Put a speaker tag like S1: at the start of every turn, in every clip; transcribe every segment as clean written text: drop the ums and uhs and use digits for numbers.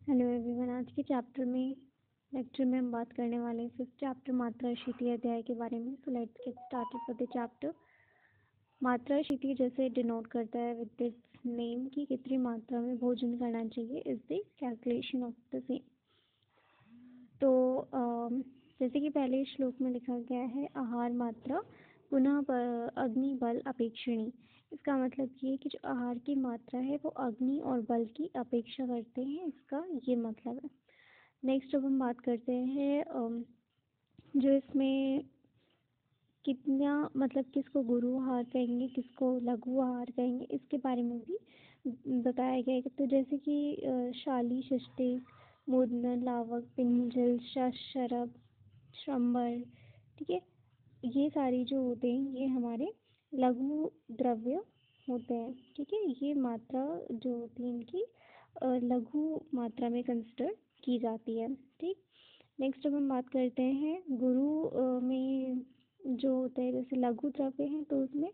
S1: Hello everyone. आज के lecture में हम बात करने वाले हैं फिफ्थ चैप्टर मात्रा शीति अध्याय के बारे में। So let's get started for the chapter. मात्रा शीति जैसे डिनोट करता है विद दिस नेम कि कितनी मात्रा में भोजन करना चाहिए is the calculation of the same. तो जैसे कि पहले श्लोक में लिखा गया है आहार मात्रा पुनः अग्नि बल अपेक्षणी। इसका मतलब ये है कि जो आहार की मात्रा है वो अग्नि और बल की अपेक्षा करते हैं, इसका ये मतलब है। नेक्स्ट अब हम बात करते हैं जो इसमें कितना मतलब किसको गुरु आहार कहेंगे, किसको लघु आहार कहेंगे, इसके बारे में भी बताया गया है। तो जैसे कि शाली, शिष्टे, मुदन, लावक, पिंजल, शरब, श्रम्बर, ठीक है, ये सारी जो होते हैं ये हमारे लघु द्रव्य होते हैं। ठीक है, ये मात्रा जो होती है इनकी लघु मात्रा में कंसिडर की जाती है। ठीक, नेक्स्ट अब हम बात करते हैं गुरु में जो होते हैं जैसे लघु द्रव्य हैं तो उसमें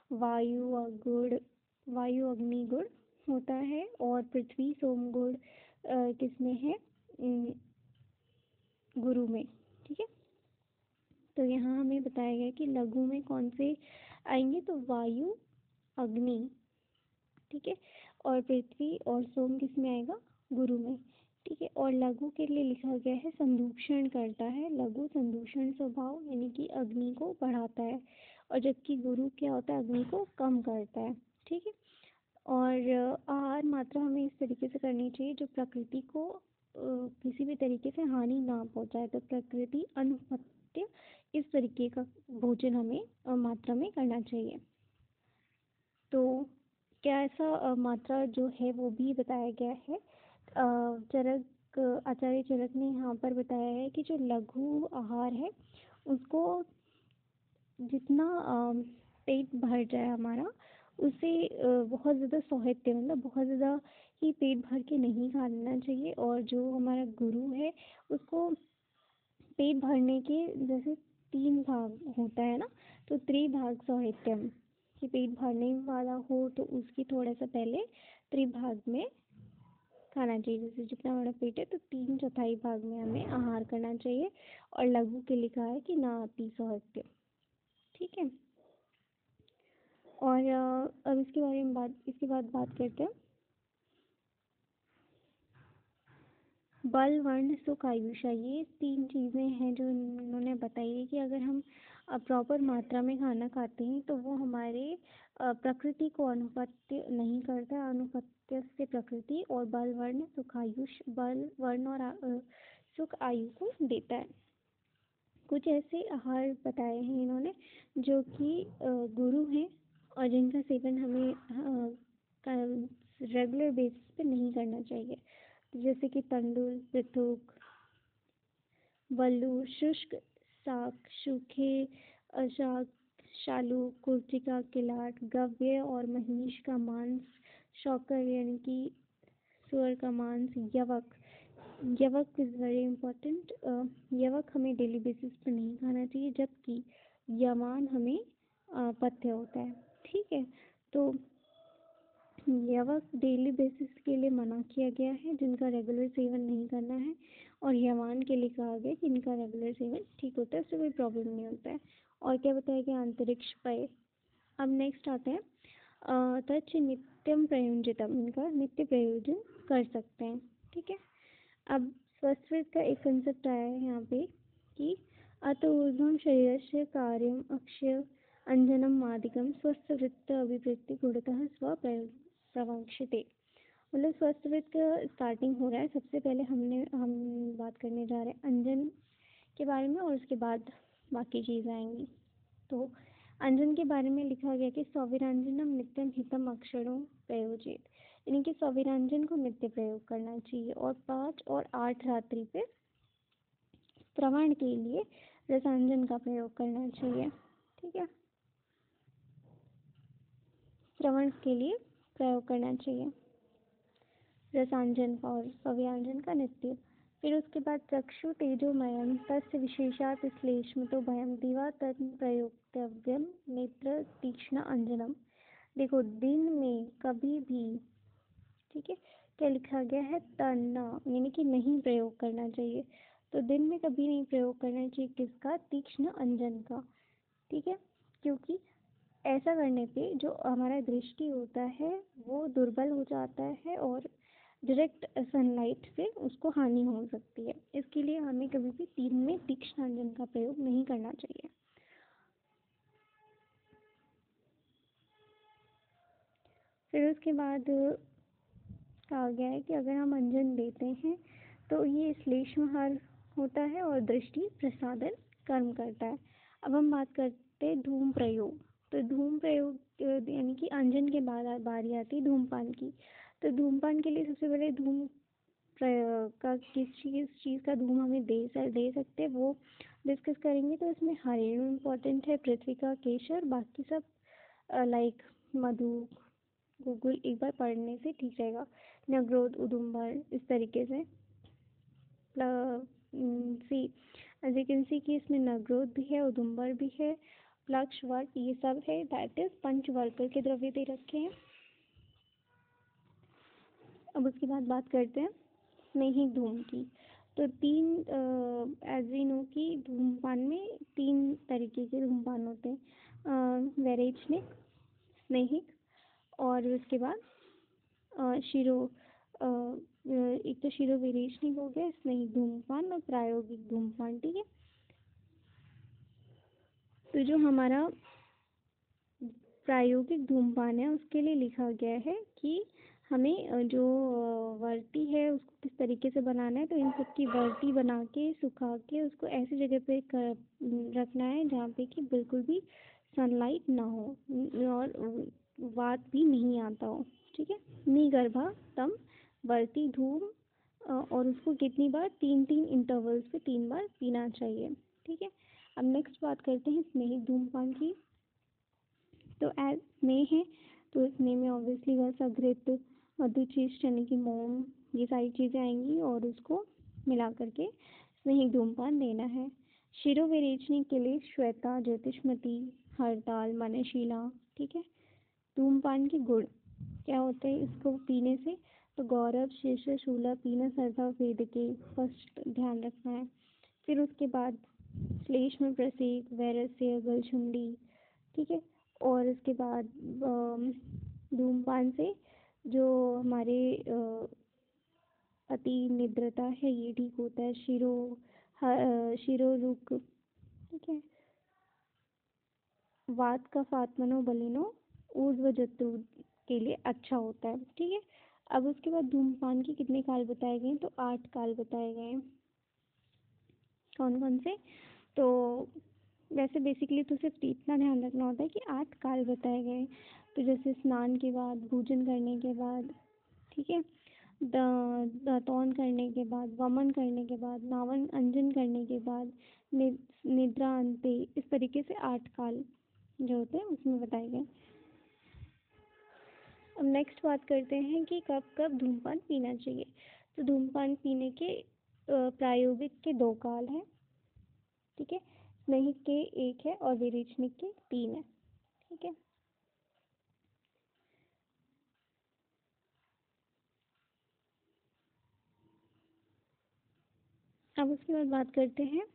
S1: वायु अग्नि गुण होता है और पृथ्वी सोम गुण किसमें है, गुरु में। ठीक है, तो यहाँ हमें बताया गया कि लघु में कौन से आएंगे, तो वायु, अग्नि, ठीक है, और पृथ्वी और सोम किस में आएगा, गुरु में। ठीक है, और लघु के लिए लिखा गया है संदूषण करता है। लघु संदूषण स्वभाव यानी कि अग्नि को बढ़ाता है, और जबकि गुरु क्या होता है, अग्नि को कम करता है। ठीक है, और आहार मात्रा हमें इस तरीके से करनी चाहिए जो प्रकृति को किसी भी तरीके से हानि ना पहुंचाए। तो प्रकृति अनुपत्य इस तरीके का भोजन हमें मात्रा में करना चाहिए। तो क्या ऐसा मात्रा जो है वो भी बताया गया है। आचार्य चरक ने यहाँ पर बताया है कि जो लघु आहार है उसको जितना पेट भर जाए हमारा, उसे बहुत ज़्यादा सौहित्य मतलब बहुत ज़्यादा ही पेट भर के नहीं खाना चाहिए। और जो हमारा गुरु है उसको पेट भरने के जैसे 3 भाग होता है ना, तो त्रिभाग सौहित्यम कि पेट भरने वाला हो तो उसकी थोड़ा सा पहले त्रिभाग में खाना चाहिए। जैसे जितना बड़ा पेट है तो 3/4 भाग में हमें आहार करना चाहिए। और लघु के लिखा है कि ना अति सौहित्य। ठीक है, और अब इसके बारे में इसके बाद बात करते हैं बल, वर्ण, सुख, आयुषा। ये 3 चीज़ें हैं जो इन्होंने बताई है कि अगर हम प्रॉपर मात्रा में खाना खाते हैं तो वो हमारे प्रकृति को अनुपत्य नहीं करता। अनुपत्य से प्रकृति, और बल, वर्ण, सुख, आयुष, बल, वर्ण और सुख आयु को देता है। कुछ ऐसे आहार बताए हैं इन्होंने जो कि गुरु हैं और जिनका सेवन हमें रेगुलर बेसिस पे नहीं करना चाहिए। जैसे कि तंडुल, पृथुक, बल्लू, शुष्क शाक, सूखे शाक, शालू, कुर्चिका, किलाट, गव्य और महिष का मांस, शौकर यानी कि सुअर का मांस, यवक। यवक इज़ वेरी इम्पोर्टेंट। यवक हमें डेली बेसिस पर नहीं खाना चाहिए, जबकि यवान हमें पथ्य होता है। ठीक है, तो यवक डेली बेसिस के लिए मना किया गया है, जिनका रेगुलर सेवन नहीं करना है। और यवान के लिए कहा गया कि इनका रेगुलर सेवन ठीक होता है, उससे कोई प्रॉब्लम नहीं होता है। और क्या बताया गया, अंतरिक्ष पय। अब नेक्स्ट आते हैं तच्च नित्यम प्रयोजितम, इनका नित्य प्रयोजन कर सकते हैं। ठीक है, अब स्वस्थवृत्त का एक कंसेप्ट आया है यहाँ पे कि अत ऊर्ध्वं शरीरस्य कार्यम अक्षय अंजनम मादिकम स्वस्थवृत्त अभिवृत्ति गुणतः प्रवक्षते। मतलब स्वस्थवृत्त का स्टार्टिंग हो रहा है। सबसे पहले हम बात करने जा रहे हैं अंजन के बारे में और उसके बाद बाकी चीज़ आएंगी। तो अंजन के बारे में लिखा गया कि सौविरांजनम नित्यम हितम अक्षरों प्रयोजित, यानी कि सौविरांजन को नित्य प्रयोग करना चाहिए। और 5 और 8 रात्रि पे श्रवण के लिए रसांजन का प्रयोग करना चाहिए। ठीक है, श्रवण के लिए प्रयोग करना चाहिए रसांजन का और सौविरांजन का नित्य। फिर उसके बाद चक्षु तेजोमयम तस्य विशेषात श्लेष्मतो भयम दिवा तन् प्रयोक्तव्यम नेत्र तीक्ष्ण अंजनम। देखो, दिन में कभी भी, ठीक है, क्या लिखा गया है, तरना, यानी कि नहीं प्रयोग करना चाहिए। तो दिन में कभी नहीं प्रयोग करना चाहिए किसका, तीक्ष्ण अंजन का। ठीक है, क्योंकि ऐसा करने पे जो हमारा दृष्टि होता है वो दुर्बल हो जाता है और डायरेक्ट सनलाइट से उसको हानि हो सकती है। इसके लिए हमें कभी भी दिन में तीक्ष्ण अंजन का प्रयोग नहीं करना चाहिए। फिर उसके बाद कहा गया है कि अगर हम अंजन देते हैं तो ये श्लेष्महार होता है और दृष्टि प्रसादन कर्म करता है। अब हम बात करते हैं धूम प्रयोग। तो धूम प्रयोग यानी कि अंजन के बाद बारी आती है धूमपान की। तो धूमपान के लिए सबसे पहले धूम का किस चीज़ का धूम हमें दे सकते हैं वो डिस्कस करेंगे। तो इसमें हरेणु इम्पोर्टेंट है, पृथ्वी का केशर, बाकी सब लाइक मधु, गूगल एक बार पढ़ने से ठीक रहेगा, नगरोध, उदुम्बर, इस तरीके से। See as you can see कि इसमें नगरोध भी है, उदुम्बर भी है, प्लक्ष, वट, ये सब है। दैट इज पंचवर्कर के द्रव्य दे रखे हैं। अब उसके बाद बात करते हैं स्नेहिक धूम की। तो तीन एज वी नो कि धूमपान में तीन तरीके के धूमपान होते हैं, वैरेचनिक, स्नेहिक और उसके बाद शिरो एक तो शिरो विरेचनिक हो गया, स्नेहिक धूमपान और प्रायोगिक धूमपान। ठीक है, तो जो हमारा प्रायोगिक धूमपान है उसके लिए लिखा गया है कि हमें जो वर्ती है उसको किस तरीके से बनाना है। तो इन सब की वर्ती बना के सुखा के उसको ऐसी जगह पे रखना है जहाँ पे कि बिल्कुल भी सनलाइट ना हो और वात भी नहीं आता हो। ठीक है, निगर्भा तम वर्ती धूम और उसको कितनी बार, 3-3 इंटरवल्स पे 3 बार पीना चाहिए। ठीक है, अब नेक्स्ट बात करते हैं स्नेहिक धूमपान की। तो एज स्नेह है तो स्नेह में ऑब्वियसली वह सघृत, मधुचीष्ट यानी कि मोम, ये सारी चीज़ें आएंगी और उसको मिला करके स्नेहिक धूमपान देना है। शिरो विरेचनी के लिए श्वेता, ज्योतिषमती, हरताल, मनशीला। ठीक है, धूमपान के गुण क्या होते हैं इसको पीने से। तो गौरव, शीर्ष, शूला, पीना, सरधा, वेद के फर्स्ट ध्यान रखना है। फिर उसके बाद श्लेष्म, प्रसेक, वैरस्य, गलशुंडी। ठीक है, और उसके बाद धूमपान से जो हमारे अति निद्रता है ये ठीक होता है। शिरोरुक, ठीक है, वात का फात्मनो बलिनो, ऊर्ध्व जत्रु के लिए अच्छा होता है। ठीक है, अब उसके बाद धूमपान के कितने काल बताए गए हैं, तो 8 काल बताए गए हैं। कौन कौन से, तो वैसे बेसिकली तो सिर्फ इतना ध्यान रखना होता है कि 8 काल बताए गए। तो जैसे स्नान के बाद, भोजन करने के बाद, ठीक है, दातौन करने के बाद, वमन करने के बाद, नावन अंजन करने के बाद, निद्रा अंते, इस तरीके से 8 काल जो होते हैं उसमें बताए गए। अब नेक्स्ट बात करते हैं कि कब कब धूमपान पीना चाहिए। तो धूमपान पीने के प्रायोगिक के 2 काल हैं। ठीक है, स्नेहिक के 1 है और विरेचनिक के 3 है। ठीक है, अब उसके बाद बात करते हैं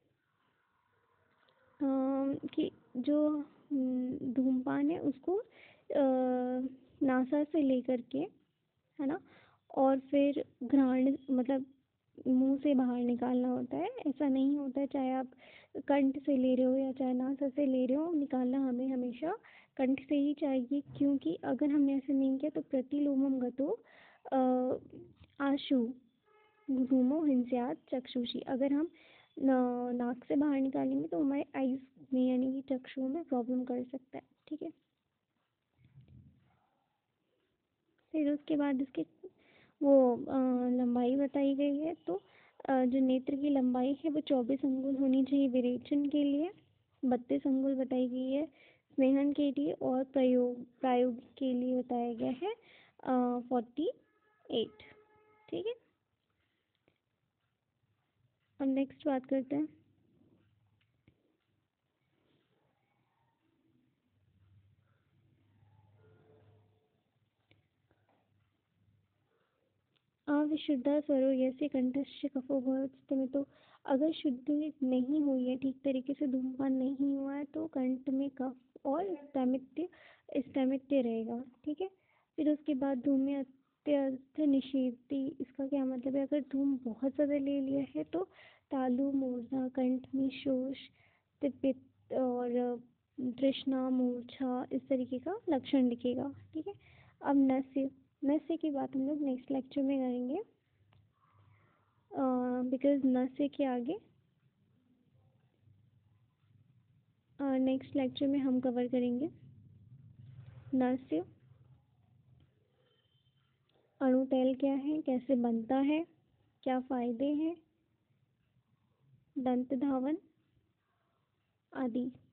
S1: कि जो धूमपान है उसको नासा से लेकर के, है ना, और फिर घ्राण मतलब मुंह से बाहर निकालना होता है। ऐसा नहीं होता है चाहे आप कंठ से ले रहे हो या चाहे नासा से ले रहे हो, निकालना हमें हमेशा कंठ से ही चाहिए। क्योंकि अगर हमने ऐसे नहीं किया तो प्रतिलोमम गतो आशु धूमो हिंस्यात चक्षुषी। अगर हम नाक से बाहर निकालेंगे तो हमारे आईज में यानी कि चक्षुओं में प्रॉब्लम कर सकता है। ठीक है, फिर उसके बाद इसके वो लंबाई बताई गई है। तो जो नेत्र की लंबाई है वो 24 अंगुल होनी चाहिए विरेचन के लिए, 32 अंगुल बताई गई है स्नेहन के लिए, और प्रायोग के लिए बताया गया है 48। ठीक है, अब नेक्स्ट बात करते हैं शुद्धा स्वरो यस्य कंठस्य कफो भवति में, तो अगर शुद्धि नहीं हुई है, ठीक तरीके से धूम्रपान नहीं हुआ है, तो कंठ में कफ और स्टैमित्य रहेगा। ठीक है। फिर उसके बाद धूम्र अत्यर्थ निषेधती, इसका क्या मतलब है? अगर धूम बहुत ज़्यादा ले लिया है तो तालु मूर्धा, कंठ में शोष, पित्त और तृष्णा, मूर्छा, इस तरीके का लक्षण दिखेगा। ठीक है। अब नस्य की बात हम लोग नेक्स्ट लेक्चर में करेंगे, बिकॉज नस्य के आगे नेक्स्ट लेक्चर में हम कवर करेंगे नस्य, अणुतैल क्या है, कैसे बनता है, क्या फायदे हैं, दंत धावन आदि।